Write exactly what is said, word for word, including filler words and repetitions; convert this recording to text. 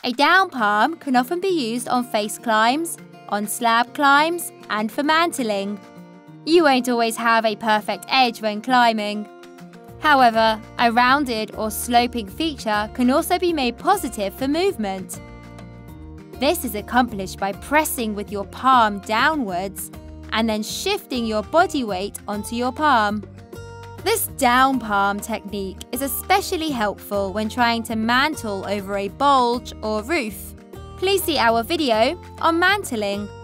A down palm can often be used on face climbs, on slab climbs, and for mantling. You won't always have a perfect edge when climbing. However, a rounded or sloping feature can also be made positive for movement. This is accomplished by pressing with your palm downwards and then shifting your body weight onto your palm. This down palm technique is especially helpful when trying to mantle over a bulge or roof. Please see our video on mantling.